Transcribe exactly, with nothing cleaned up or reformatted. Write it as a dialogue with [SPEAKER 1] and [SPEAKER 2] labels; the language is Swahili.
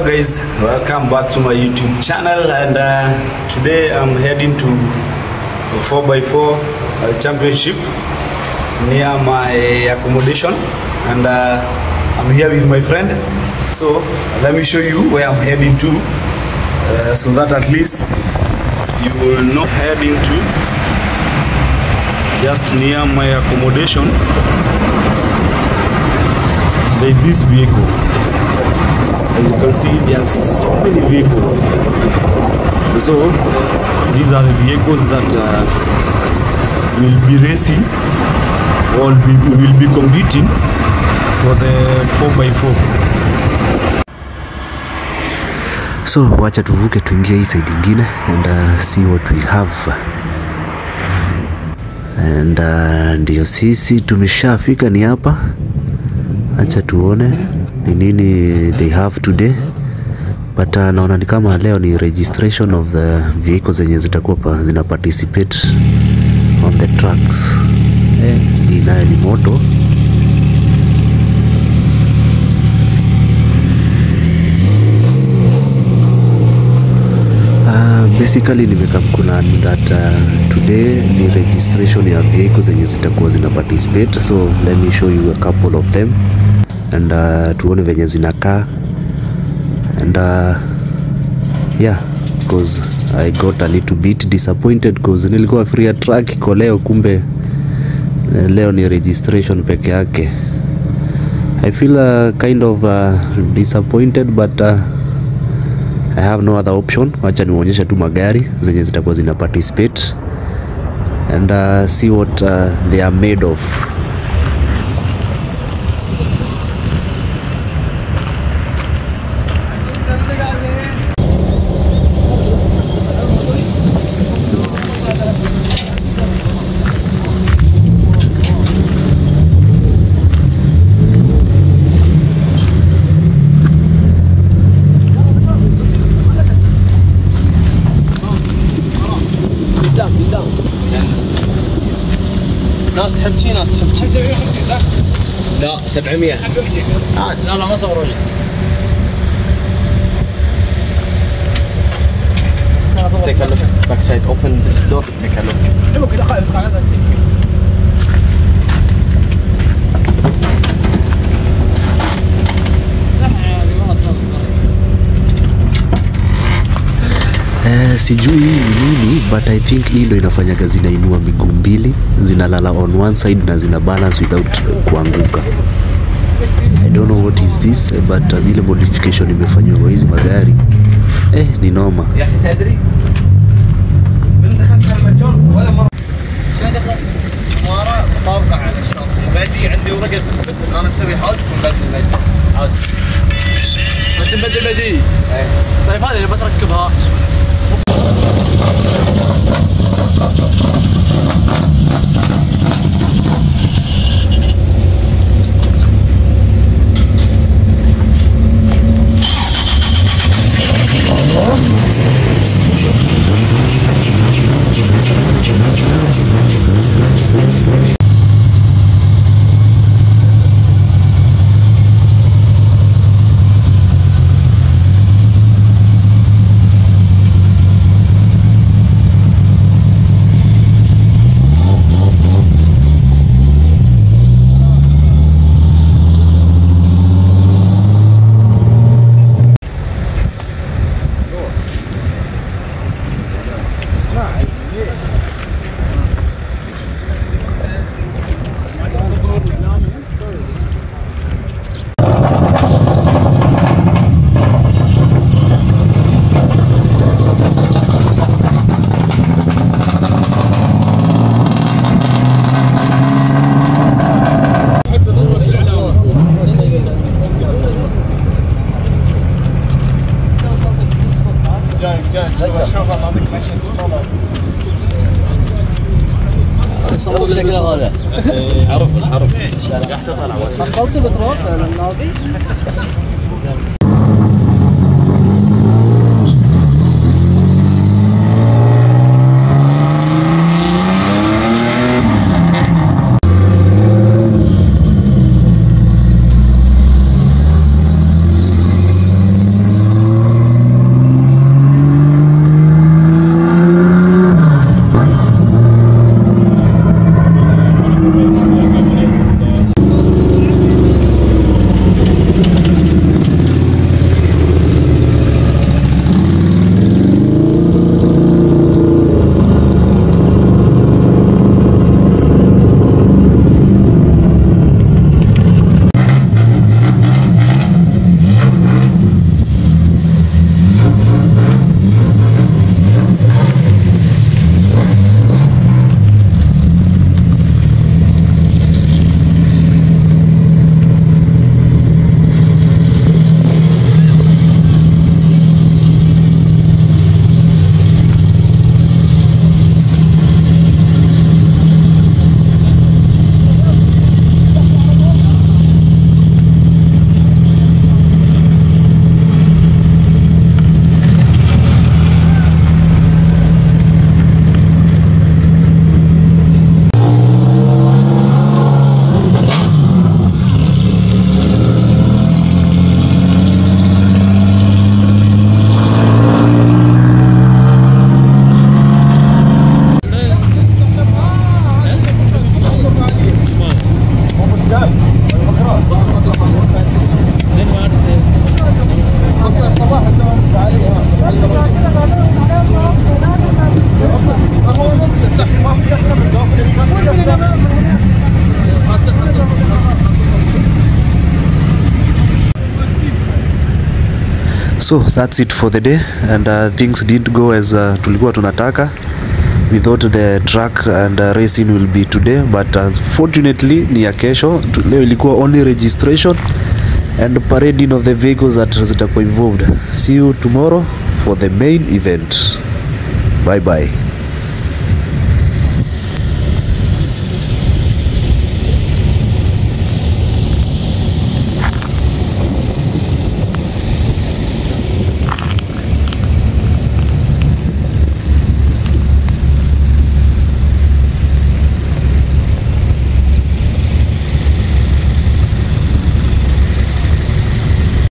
[SPEAKER 1] Hello guys, welcome back to my YouTube channel, and uh, today I'm heading to the four by four uh, championship near my accommodation, and uh, I'm here with my friend. So let me show you where I'm heading to, uh, so that at least you will know. Heading to just near my accommodation. There's these vehicles. As you can see, there are so many vehicles. So these are the vehicles that uh, will be racing or will be, will be competing for the four by four.
[SPEAKER 2] So wacha tuvuke tuingie hii side ingine and uh, see what we have. And uh, ndio sisi tumeshafika ni hapa. Acha tuone ni nini they have today. But uh, naona ni kama leo ni registration of the vehicles zenye zitakuwa zina participate on the tracks. Eh, hii nayo ni moto. Uh, basically nimekam kuna that uh, today ni registration ya vehicles zenye zitakuwa zina participate. So let me show you a couple of them and uh, tuone venye zinakaa. And uh, yeah, because I got a little bit disappointed because nilikuwa free a track iko leo, kumbe leo ni registration peke yake. I feel uh, kind of uh, disappointed, but uh, I have no other option. Wacha nionyesha tu magari zenye zitakuwa zina participate and uh, see what uh, they are made of.
[SPEAKER 3] ناس تحبتي ناس تحبتي سبعمية وخمسين صح؟ لا سبعمية. آه لا لا ما صور وجه. Take a look. Back side. Open this door. Take a look. حلو كذا خالد خالد هسي.
[SPEAKER 2] Eh, sijui ni nini, but I think hii ndio inafanya kazi, inainua miguu mbili, zinalala on one side na zina balance without kuanguka. I don't know what is this, but uh, ile modification imefanywa kwa hizi magari eh ni noma.
[SPEAKER 3] يا اخي تدري من دخلت هالمجال ولا مره شلون دخلت سماره طابقه على الشاصي، بدي عندي ورقه تثبت انا مسوي حادث ومبدل بدي عادي. انت مبدل بدي؟ ايه. طيب هذه اللي بتركبها. هذا عرف عرف قاعد تطلع حصلت بتروح للنادي.
[SPEAKER 2] So that's it for the day, and uh, things didn't go as uh, tulikuwa tunataka. We thought the track and uh, racing will be today, but unfortunately ni ya kesho. Leo ilikuwa only registration and parading of the vehicles that zitakuwa involved. See you tomorrow for the main event. Bye bye.